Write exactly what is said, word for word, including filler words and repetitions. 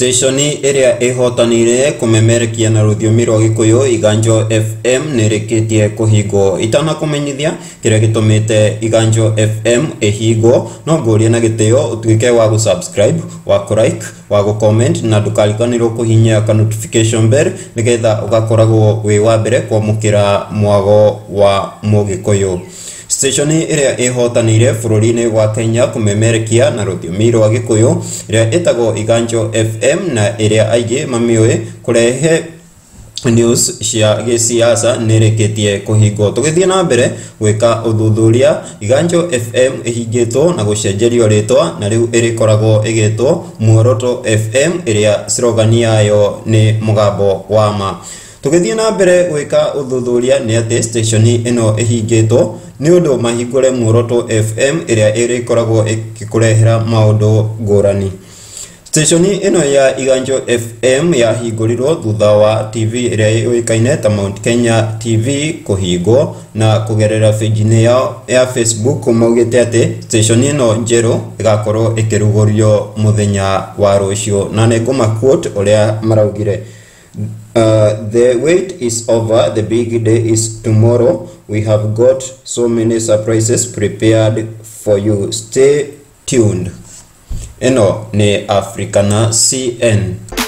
Stationi iria ihotanire kumemerekia na rũthiomi rwa Gikuyu Iganjo F M nĩrĩkĩtie kũhingwo. Itana kũmenyithia kĩrĩa gĩtũmĩte Iganjo F M ĩhingwo, no ngũrie na gĩtĩo ũtuĩke wa gũsubscribe, wa kũlike, wa gũcomment na ndũkariganĩrwo kũhihinya ka notification bell nĩgetha ũgakoragwo wĩ wa mbere kwamũkĩra mwago wa Mũgĩkũyũ. Stationi iria ihotanire bũrũri-inĩ wa Kenya kumemerekia na rũthiomi rwa Gĩkũyũ iria ĩtagwo Iganjo F M na iria aingĩ mamĩũĩ kũrehe news cia gĩsiasa nĩrĩkĩtie kũhingwo. Tũgĩthiĩ na mbere gwĩka ũthuthuria, Iganjo F M ĩhingĩtwo na gũcenjerio rĩtwa na rĩu ĩrĩkoragwo ĩgĩtwo Muoroto F M ĩrĩa slogan yayo nĩ mũgambo wa ma. Tũgĩthiĩ na mbere gwĩka ũthuthuria nĩ atĩ stationi ĩno ĩhingĩtwo nĩ ũndũ mahingũre Muoroto F M ĩrĩa ĩrĩkoragwo ĩkĩkũrehera maũndũ ngũrani. Stationi ĩno ya Iganjo F M yahingũrirwo thutha wa T V ĩrĩa yũĩkaine ta Mount Kenya T V kũhingwo na kũgerera page-inĩ yao ya Facebook maugĩte atĩ stationi ĩno njerũ ĩgakorwo ĩkĩrugũrio mũthenya wa rũciũ, na nĩngũma quote ũrĩa maraugire. Uh, the wait is over, the big day is tomorrow. We have got so many surprises prepared for you. Stay tuned. Eno ni Africana C N.